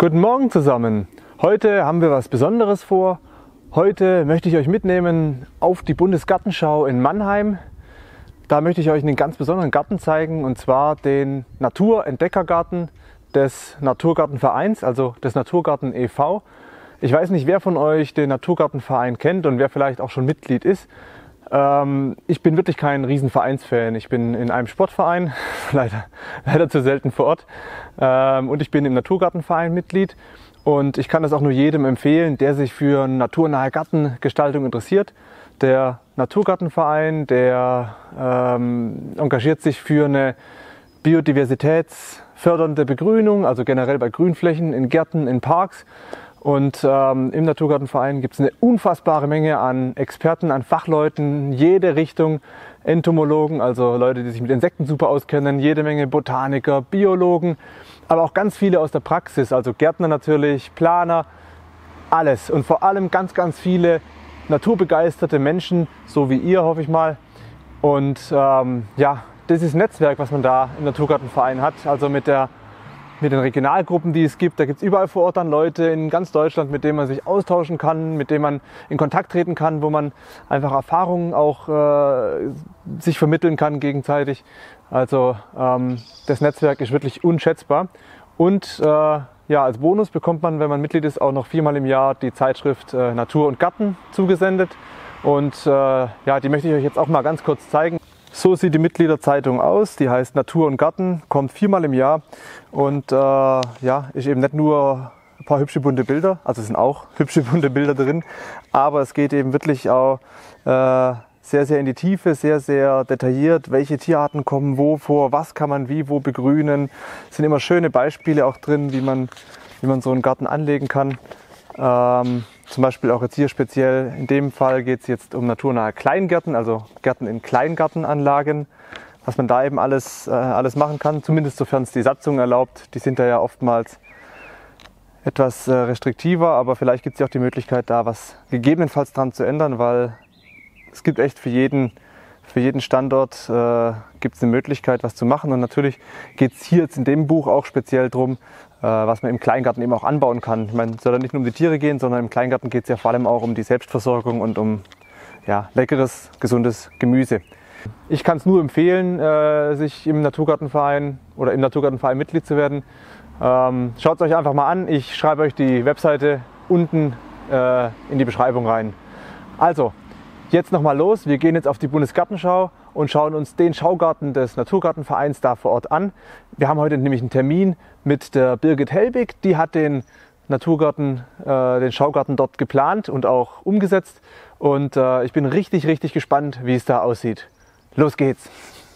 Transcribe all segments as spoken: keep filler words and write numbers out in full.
Guten Morgen zusammen. Heute haben wir was Besonderes vor. Heute möchte ich euch mitnehmen auf die Bundesgartenschau in Mannheim. Da möchte ich euch einen ganz besonderen Garten zeigen, und zwar den Naturentdeckergarten des Naturgartenvereins, also des Naturgarten e V Ich weiß nicht, wer von euch den Naturgartenverein kennt und wer vielleicht auch schon Mitglied ist. Ähm, ich bin wirklich kein Riesenvereinsfan. Ich bin in einem Sportverein, leider, leider zu selten vor Ort. Ähm, und ich bin im Naturgartenverein Mitglied. Und ich kann das auch nur jedem empfehlen, der sich für naturnahe Gartengestaltung interessiert. Der Naturgartenverein, der ähm, engagiert sich für eine biodiversitätsfördernde Begrünung, also generell bei Grünflächen, in Gärten, in Parks. Und ähm, im Naturgartenverein gibt es eine unfassbare Menge an Experten, an Fachleuten, jede Richtung, Entomologen, also Leute, die sich mit Insekten super auskennen, jede Menge Botaniker, Biologen, aber auch ganz viele aus der Praxis, also Gärtner natürlich, Planer, alles. Und vor allem ganz, ganz viele naturbegeisterte Menschen, so wie ihr, hoffe ich mal. Und ähm, ja, dieses Netzwerk, was man da im Naturgartenverein hat, also mit der mit den Regionalgruppen, die es gibt. Da gibt es überall vor Ort dann Leute in ganz Deutschland, mit denen man sich austauschen kann, mit denen man in Kontakt treten kann, wo man einfach Erfahrungen auch äh, sich vermitteln kann gegenseitig. Also ähm, das Netzwerk ist wirklich unschätzbar. Und äh, ja, als Bonus bekommt man, wenn man Mitglied ist, auch noch viermal im Jahr die Zeitschrift äh, Natur und Garten zugesendet. Und äh, ja, die möchte ich euch jetzt auch mal ganz kurz zeigen. So sieht die Mitgliederzeitung aus, die heißt Natur und Garten, kommt viermal im Jahr und äh, ja, ist eben nicht nur ein paar hübsche bunte Bilder, also es sind auch hübsche bunte Bilder drin, aber es geht eben wirklich auch äh, sehr, sehr in die Tiefe, sehr, sehr detailliert, welche Tierarten kommen wo vor, was kann man wie, wo begrünen. Es sind immer schöne Beispiele auch drin, wie man, wie man so einen Garten anlegen kann. Ähm, Zum Beispiel auch jetzt hier speziell, in dem Fall geht es jetzt um naturnahe Kleingärten, also Gärten in Kleingartenanlagen, was man da eben alles, äh, alles machen kann, zumindest sofern es die Satzung erlaubt. Die sind da ja oftmals etwas äh, restriktiver, aber vielleicht gibt es ja auch die Möglichkeit, da was gegebenenfalls dran zu ändern, weil es gibt echt für jeden, für jeden Standort äh, gibt es eine Möglichkeit, was zu machen. Und natürlich geht es hier jetzt in dem Buch auch speziell darum, was man im Kleingarten eben auch anbauen kann. Ich meine, es soll ja nicht nur um die Tiere gehen, sondern im Kleingarten geht es ja vor allem auch um die Selbstversorgung und um ja, leckeres, gesundes Gemüse. Ich kann es nur empfehlen, äh, sich im Naturgartenverein oder im Naturgartenverein Mitglied zu werden. Ähm, Schaut es euch einfach mal an. Ich schreibe euch die Webseite unten äh, in die Beschreibung rein. Also, jetzt nochmal los. Wir gehen jetzt auf die Bundesgartenschau und schauen uns den Schaugarten des Naturgartenvereins da vor Ort an. Wir haben heute nämlich einen Termin mit der Birgit Helbig. Die hat den Naturgarten, äh, den Schaugarten dort geplant und auch umgesetzt. Und äh, ich bin richtig, richtig gespannt, wie es da aussieht. Los geht's!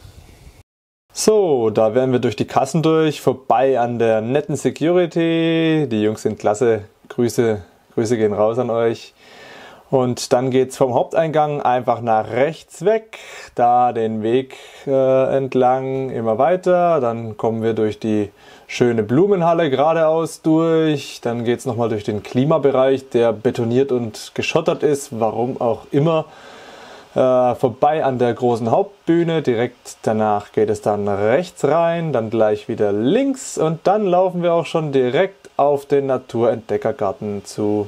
So, da wären wir durch die Kassen durch, vorbei an der netten Security. Die Jungs sind klasse. Grüße, Grüße gehen raus an euch. Und dann geht es vom Haupteingang einfach nach rechts weg, da den Weg äh, entlang immer weiter. Dann kommen wir durch die schöne Blumenhalle geradeaus durch. Dann geht es nochmal durch den Klimabereich, der betoniert und geschottert ist, warum auch immer. Äh, vorbei an der großen Hauptbühne, direkt danach geht es dann rechts rein, dann gleich wieder links und dann laufen wir auch schon direkt auf den Naturentdeckergarten zu.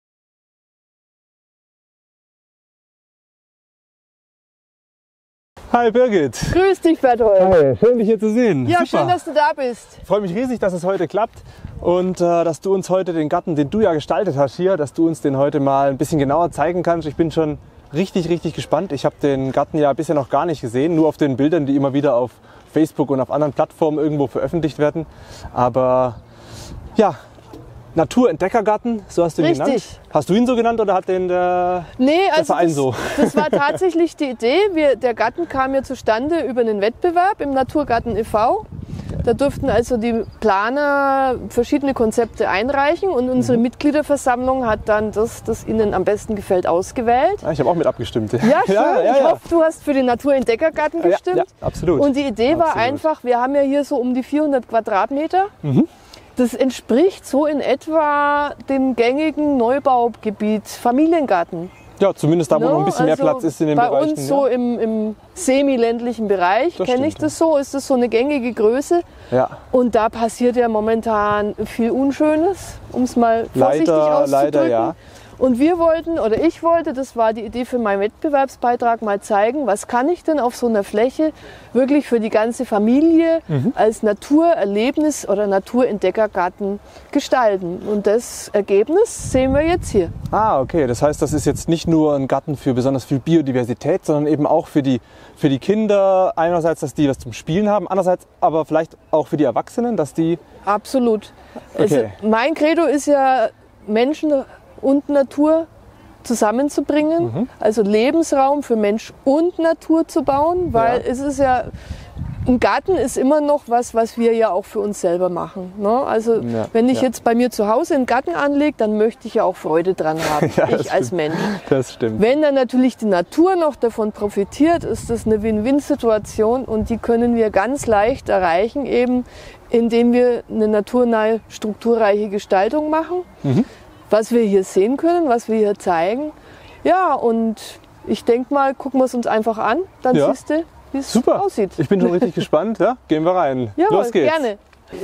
Hi Birgit! Grüß dich, Berthold! Hi, schön dich hier zu sehen. Ja, Super. Schön, dass du da bist. Ich freue mich riesig, dass es heute klappt und äh, dass du uns heute den Garten, den du ja gestaltet hast hier, dass du uns den heute mal ein bisschen genauer zeigen kannst. Ich bin schon richtig, richtig gespannt. Ich habe den Garten ja bisher noch gar nicht gesehen, nur auf den Bildern, die immer wieder auf Facebook und auf anderen Plattformen irgendwo veröffentlicht werden. Aber ja, Naturentdeckergarten, so hast du ihn Richtig. genannt. Hast du ihn so genannt oder hat den der, nee, der also Verein das, so? Das war tatsächlich die Idee. Wir, der Garten kam ja zustande über einen Wettbewerb im Naturgarten e V Da durften also die Planer verschiedene Konzepte einreichen und unsere mhm. Mitgliederversammlung hat dann das, das ihnen am besten gefällt, ausgewählt. Ja, ich habe auch mit abgestimmt. Ja, schön. Ja, ja, ja. Ich hoffe, du hast für den Naturentdeckergarten gestimmt. Ja, ja, absolut. Und die Idee war absolut. einfach, wir haben ja hier so um die vierhundert Quadratmeter. Mhm. Das entspricht so in etwa dem gängigen Neubaugebiet Familiengarten. Ja, zumindest da, wo no? noch ein bisschen also mehr Platz ist in den bei Bereichen. Bei uns so ja. im, im semi-ländlichen Bereich kenne ich das so, ist das so eine gängige Größe. Ja. Und da passiert ja momentan viel Unschönes, um es mal vorsichtig leider, auszudrücken. Leider, ja. Und wir wollten, oder ich wollte, das war die Idee für meinen Wettbewerbsbeitrag, mal zeigen, was kann ich denn auf so einer Fläche wirklich für die ganze Familie mhm. als Naturerlebnis oder Naturentdeckergarten gestalten. Und das Ergebnis sehen wir jetzt hier. Ah, okay. Das heißt, das ist jetzt nicht nur ein Garten für besonders viel Biodiversität, sondern eben auch für die, für die Kinder. Einerseits, dass die was zum Spielen haben, andererseits aber vielleicht auch für die Erwachsenen, dass die... Absolut. Okay. Also mein Credo ist ja, Menschen und Natur zusammenzubringen, mhm. also Lebensraum für Mensch und Natur zu bauen, weil ja. es ist ja, ein Garten ist immer noch was, was wir ja auch für uns selber machen. Ne? Also ja. wenn ich ja. jetzt bei mir zu Hause einen Garten anlege, dann möchte ich ja auch Freude dran haben, ja, ich als stimmt. Mensch. Das stimmt. Wenn dann natürlich die Natur noch davon profitiert, ist das eine Win-Win-Situation und die können wir ganz leicht erreichen, eben indem wir eine naturnahe, strukturreiche Gestaltung machen. Mhm. Was wir hier sehen können, was wir hier zeigen. Ja, und ich denke mal, gucken wir es uns einfach an, dann ja. siehst du, wie es aussieht. Ich bin schon richtig gespannt. Ja? Gehen wir rein. Jawohl, los geht's. Gerne.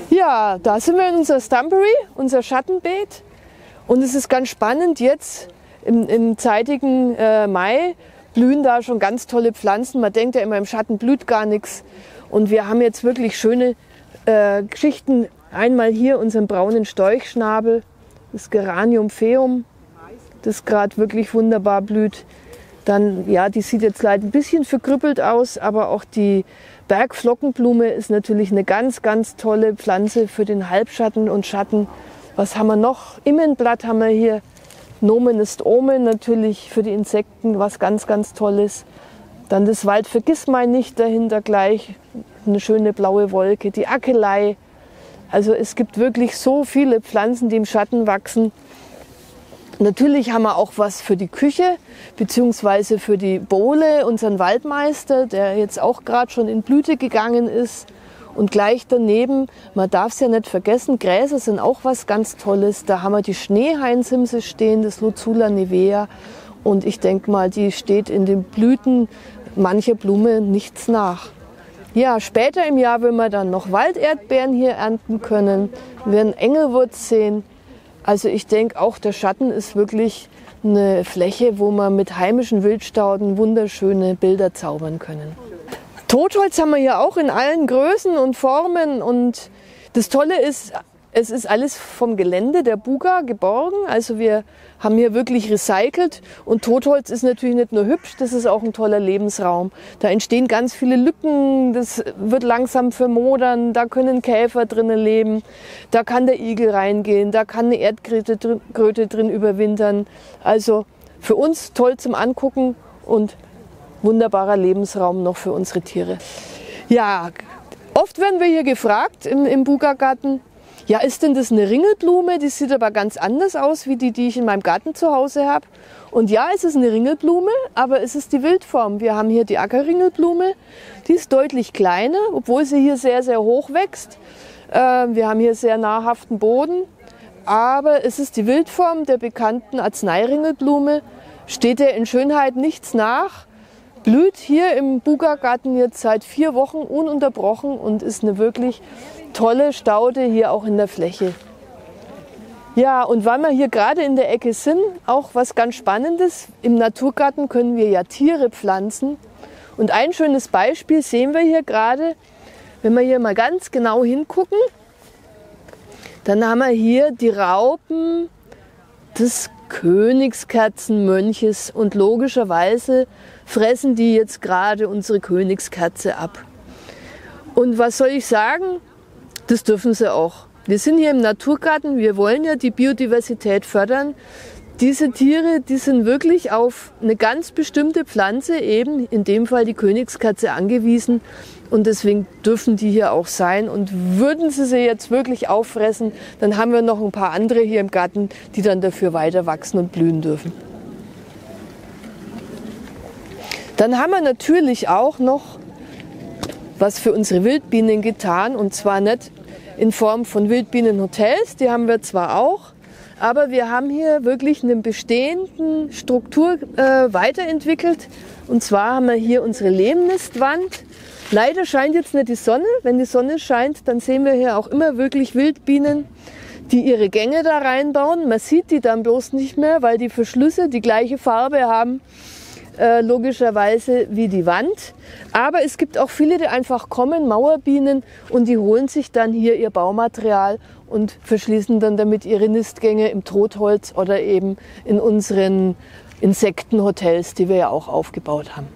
Ja, da sind wir in unser Stumpery, unser Schattenbeet. Und es ist ganz spannend, jetzt im, im zeitigen äh, Mai blühen da schon ganz tolle Pflanzen. Man denkt ja immer, im Schatten blüht gar nichts. Und wir haben jetzt wirklich schöne äh, Geschichten. Einmal hier unseren braunen Storchschnabel. Das Geranium phaeum, das gerade wirklich wunderbar blüht. Dann, ja, die sieht jetzt leider ein bisschen verkrüppelt aus, aber auch die Bergflockenblume ist natürlich eine ganz, ganz tolle Pflanze für den Halbschatten und Schatten. Was haben wir noch? Immenblatt haben wir hier. Nomen ist Omen, natürlich für die Insekten, was ganz, ganz Tolles. Dann das Waldvergissmeinnicht dahinter gleich, eine schöne blaue Wolke. Die Akelei. Also es gibt wirklich so viele Pflanzen, die im Schatten wachsen. Natürlich haben wir auch was für die Küche, beziehungsweise für die Bohle, unseren Waldmeister, der jetzt auch gerade schon in Blüte gegangen ist. Und gleich daneben, man darf es ja nicht vergessen, Gräser sind auch was ganz Tolles. Da haben wir die Schneehainsimse stehen, das Lucula nivea. Und ich denke mal, die steht in den Blüten mancher Blume nichts nach. Ja, später im Jahr werden wir dann noch Walderdbeeren hier ernten können, wir werden Engelwurz sehen. Also ich denke auch, der Schatten ist wirklich eine Fläche, wo man mit heimischen Wildstauden wunderschöne Bilder zaubern können. Totholz haben wir hier auch in allen Größen und Formen und das Tolle ist, es ist alles vom Gelände der Buga geborgen, also wir haben hier wirklich recycelt und Totholz ist natürlich nicht nur hübsch, das ist auch ein toller Lebensraum. Da entstehen ganz viele Lücken, das wird langsam vermodern, da können Käfer drinnen leben, da kann der Igel reingehen, da kann eine Erdkröte drin, Kröte drin überwintern. Also für uns toll zum Angucken und wunderbarer Lebensraum noch für unsere Tiere. Ja, oft werden wir hier gefragt im, im Buga-Garten, ja, ist denn das eine Ringelblume? Die sieht aber ganz anders aus, wie die, die ich in meinem Garten zu Hause habe. Und ja, es ist eine Ringelblume, aber es ist die Wildform. Wir haben hier die Ackerringelblume, die ist deutlich kleiner, obwohl sie hier sehr, sehr hoch wächst. Äh, wir haben hier sehr nahrhaften Boden, aber es ist die Wildform der bekannten Arzneiringelblume. Steht der in Schönheit nichts nach, blüht hier im Buga-Garten jetzt seit vier Wochen ununterbrochen und ist eine wirklich tolle Staude hier auch in der Fläche. Ja, und weil wir hier gerade in der Ecke sind, auch was ganz Spannendes. Im Naturgarten können wir ja Tiere pflanzen. Und ein schönes Beispiel sehen wir hier gerade, wenn wir hier mal ganz genau hingucken, dann haben wir hier die Raupen des Königskerzenmönches und logischerweise fressen die jetzt gerade unsere Königskerze ab. Und was soll ich sagen? Das dürfen sie auch. Wir sind hier im Naturgarten, wir wollen ja die Biodiversität fördern. Diese Tiere, die sind wirklich auf eine ganz bestimmte Pflanze, eben in dem Fall die Königskerze, angewiesen. Und deswegen dürfen die hier auch sein. Und würden sie sie jetzt wirklich auffressen, dann haben wir noch ein paar andere hier im Garten, die dann dafür weiter wachsen und blühen dürfen. Dann haben wir natürlich auch noch was für unsere Wildbienen getan, und zwar nicht in Form von Wildbienenhotels, die haben wir zwar auch, Aber wir haben hier wirklich eine bestehende Struktur äh, weiterentwickelt. Und zwar haben wir hier unsere Lehmnistwand. Leider scheint jetzt nicht die Sonne. Wenn die Sonne scheint, dann sehen wir hier auch immer wirklich Wildbienen, die ihre Gänge da reinbauen. Man sieht die dann bloß nicht mehr, weil die Verschlüsse die gleiche Farbe haben, äh, logischerweise wie die Wand. Aber es gibt auch viele, die einfach kommen, Mauerbienen, und die holen sich dann hier ihr Baumaterial und verschließen dann damit ihre Nistgänge im Totholz oder eben in unseren Insektenhotels, die wir ja auch aufgebaut haben.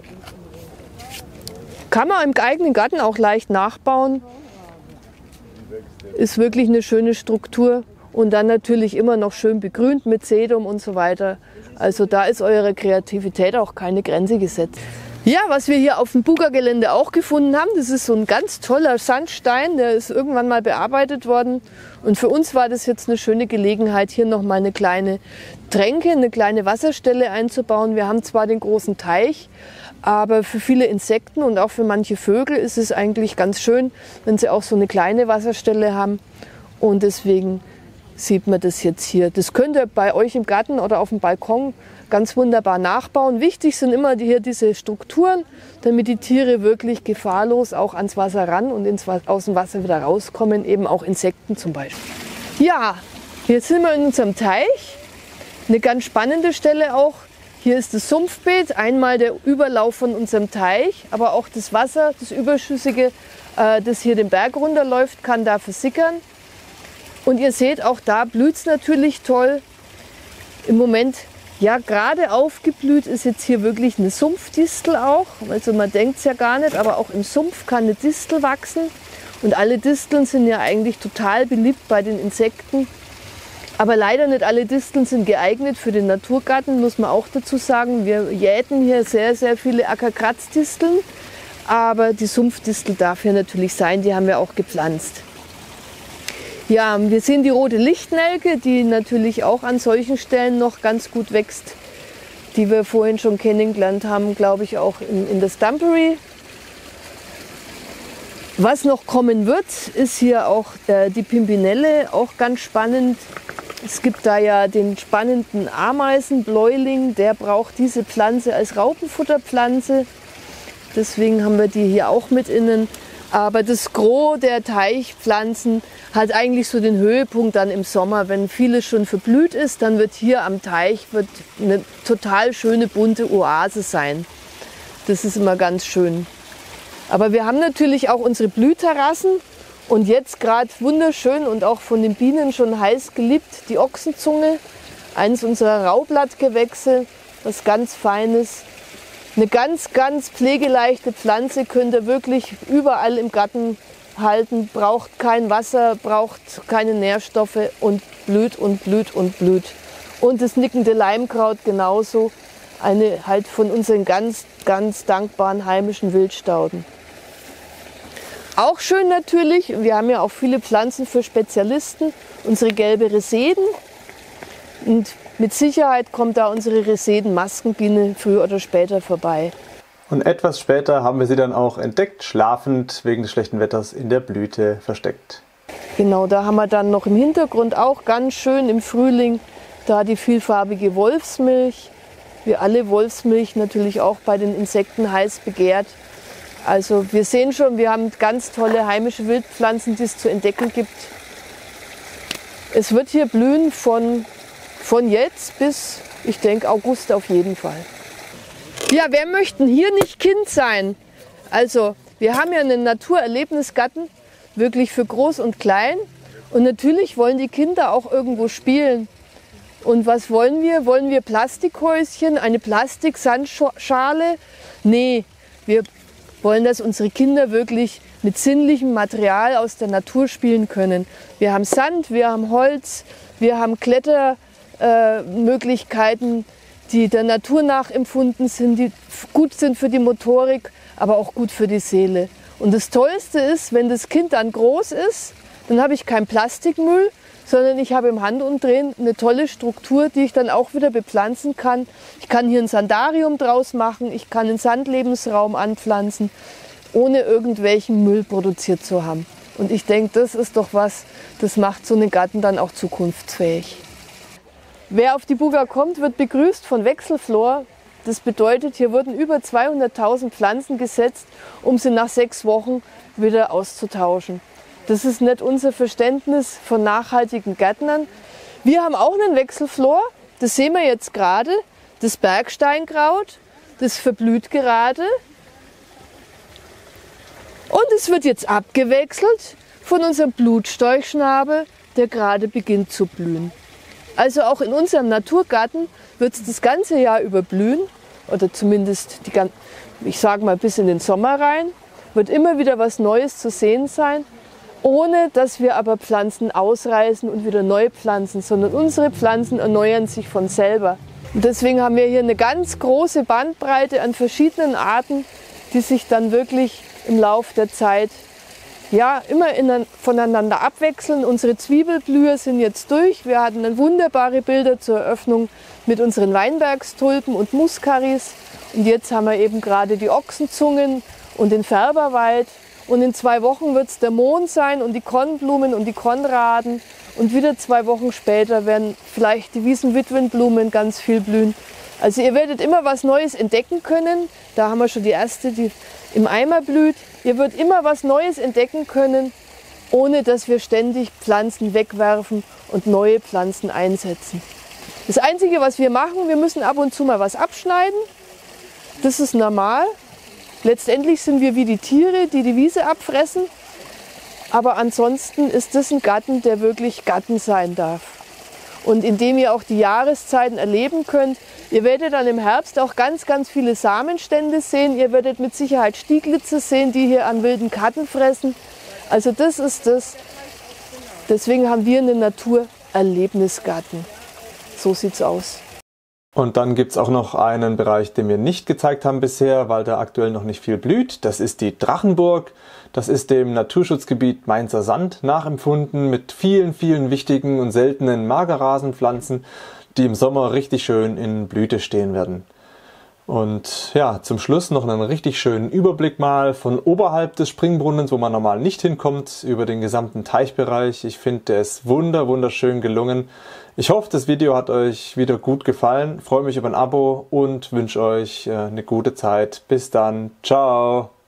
Kann man im eigenen Garten auch leicht nachbauen. Ist wirklich eine schöne Struktur und dann natürlich immer noch schön begrünt mit Sedum und so weiter. Also da ist eurer Kreativität auch keine Grenze gesetzt. Ja, was wir hier auf dem Buga-Gelände auch gefunden haben, das ist so ein ganz toller Sandstein, der ist irgendwann mal bearbeitet worden. Und für uns war das jetzt eine schöne Gelegenheit, hier noch mal eine kleine Tränke, eine kleine Wasserstelle einzubauen. Wir haben zwar den großen Teich, aber für viele Insekten und auch für manche Vögel ist es eigentlich ganz schön, wenn sie auch so eine kleine Wasserstelle haben. Und deswegen sieht man das jetzt hier. Das könnt ihr bei euch im Garten oder auf dem Balkon ganz wunderbar nachbauen. Wichtig sind immer hier diese Strukturen, damit die Tiere wirklich gefahrlos auch ans Wasser ran und ins, aus dem Wasser wieder rauskommen, eben auch Insekten zum Beispiel. Ja, jetzt sind wir in unserem Teich. Eine ganz spannende Stelle auch. Hier ist das Sumpfbeet, einmal der Überlauf von unserem Teich, aber auch das Wasser, das Überschüssige, äh, das hier den Berg runterläuft, kann da versickern. Und ihr seht, auch da blüht es natürlich toll. Im Moment, ja, gerade aufgeblüht ist jetzt hier wirklich eine Sumpfdistel auch. Also man denkt es ja gar nicht, aber auch im Sumpf kann eine Distel wachsen. Und alle Disteln sind ja eigentlich total beliebt bei den Insekten. Aber leider nicht alle Disteln sind geeignet für den Naturgarten, muss man auch dazu sagen. Wir jäten hier sehr, sehr viele Ackerkratzdisteln. Aber die Sumpfdistel darf hier natürlich sein, die haben wir auch gepflanzt. Ja, wir sehen die rote Lichtnelke, die natürlich auch an solchen Stellen noch ganz gut wächst, die wir vorhin schon kennengelernt haben, glaube ich, auch in, in der Stumpery. Was noch kommen wird, ist hier auch äh, die Pimpinelle, auch ganz spannend. Es gibt da ja den spannenden Ameisenbläuling, der braucht diese Pflanze als Raupenfutterpflanze. Deswegen haben wir die hier auch mit innen. Aber das Gros der Teichpflanzen hat eigentlich so den Höhepunkt dann im Sommer. Wenn vieles schon verblüht ist, dann wird hier am Teich wird eine total schöne bunte Oase sein. Das ist immer ganz schön. Aber wir haben natürlich auch unsere Blühterrassen und jetzt gerade wunderschön und auch von den Bienen schon heiß geliebt, die Ochsenzunge, eines unserer Raublattgewächse, was ganz Feines. Eine ganz, ganz pflegeleichte Pflanze könnt ihr wirklich überall im Garten halten, braucht kein Wasser, braucht keine Nährstoffe und blüht und blüht und blüht. Und das nickende Leimkraut genauso, eine halt von unseren ganz, ganz dankbaren heimischen Wildstauden. Auch schön natürlich, wir haben ja auch viele Pflanzen für Spezialisten, unsere gelbe Reseden. Und mit Sicherheit kommt da unsere Reseden-Maskenbiene früher oder später vorbei. Und etwas später haben wir sie dann auch entdeckt, schlafend wegen des schlechten Wetters in der Blüte versteckt. Genau, da haben wir dann noch im Hintergrund auch ganz schön im Frühling da die vielfarbige Wolfsmilch. Wie alle Wolfsmilch natürlich auch bei den Insekten heiß begehrt. Also wir sehen schon, wir haben ganz tolle heimische Wildpflanzen, die es zu entdecken gibt. Es wird hier blühen von, von jetzt bis, ich denke, August auf jeden Fall. Ja, wer möchte hier nicht Kind sein? Also wir haben ja einen Naturerlebnisgarten, wirklich für groß und klein. Und natürlich wollen die Kinder auch irgendwo spielen. Und was wollen wir? Wollen wir Plastikhäuschen, eine Plastiksandschale? Nee, wir wollen, dass unsere Kinder wirklich mit sinnlichem Material aus der Natur spielen können. Wir haben Sand, wir haben Holz, wir haben Klettermöglichkeiten, äh, die der Natur nachempfunden sind, die gut sind für die Motorik, aber auch gut für die Seele. Und das Tollste ist, wenn das Kind dann groß ist, dann habe ich keinen Plastikmüll, sondern ich habe im Handumdrehen eine tolle Struktur, die ich dann auch wieder bepflanzen kann. Ich kann hier ein Sandarium draus machen, ich kann einen Sandlebensraum anpflanzen, ohne irgendwelchen Müll produziert zu haben. Und ich denke, das ist doch was, das macht so einen Garten dann auch zukunftsfähig. Wer auf die Buga kommt, wird begrüßt von Wechselflor. Das bedeutet, hier wurden über zweihunderttausend Pflanzen gesetzt, um sie nach sechs Wochen wieder auszutauschen. Das ist nicht unser Verständnis von nachhaltigen Gärtnern. Wir haben auch einen Wechselflor, das sehen wir jetzt gerade, das Bergsteinkraut, das verblüht gerade. Und es wird jetzt abgewechselt von unserem Blutstorchschnabel, der gerade beginnt zu blühen. Also auch in unserem Naturgarten wird es das ganze Jahr über blühen, oder zumindest, die, ich sage mal, bis in den Sommer rein, wird immer wieder was Neues zu sehen sein, ohne dass wir aber Pflanzen ausreißen und wieder neu pflanzen, sondern unsere Pflanzen erneuern sich von selber. Und deswegen haben wir hier eine ganz große Bandbreite an verschiedenen Arten, die sich dann wirklich im Lauf der Zeit ja, immer in, voneinander abwechseln. Unsere Zwiebelblüher sind jetzt durch. Wir hatten dann wunderbare Bilder zur Eröffnung mit unseren Weinbergstulpen und Muskaris. Und jetzt haben wir eben gerade die Ochsenzungen und den Färberwald. Und in zwei Wochen wird es der Mohn sein und die Kornblumen und die Konraden. Und wieder zwei Wochen später werden vielleicht die Wiesenwitwenblumen ganz viel blühen. Also ihr werdet immer was Neues entdecken können. Da haben wir schon die erste, die im Eimer blüht. Ihr werdet immer was Neues entdecken können, ohne dass wir ständig Pflanzen wegwerfen und neue Pflanzen einsetzen. Das Einzige, was wir machen, wir müssen ab und zu mal was abschneiden. Das ist normal. Letztendlich sind wir wie die Tiere, die die Wiese abfressen. Aber ansonsten ist das ein Garten, der wirklich Garten sein darf. Und in dem ihr auch die Jahreszeiten erleben könnt. Ihr werdet dann im Herbst auch ganz, ganz viele Samenstände sehen. Ihr werdet mit Sicherheit Stieglitze sehen, die hier an wilden Katten fressen. Also das ist das. Deswegen haben wir einen Naturerlebnisgarten. So sieht's aus. Und dann gibt es auch noch einen Bereich, den wir nicht gezeigt haben bisher, weil da aktuell noch nicht viel blüht. Das ist die Drachenburg. Das ist dem Naturschutzgebiet Mainzer Sand nachempfunden mit vielen, vielen wichtigen und seltenen Magerrasenpflanzen, die im Sommer richtig schön in Blüte stehen werden. Und ja, zum Schluss noch einen richtig schönen Überblick mal von oberhalb des Springbrunnens, wo man normal nicht hinkommt, über den gesamten Teichbereich. Ich finde, der ist wunder, wunderschön gelungen. Ich hoffe, das Video hat euch wieder gut gefallen. Ich freue mich über ein Abo und wünsche euch eine gute Zeit. Bis dann. Ciao.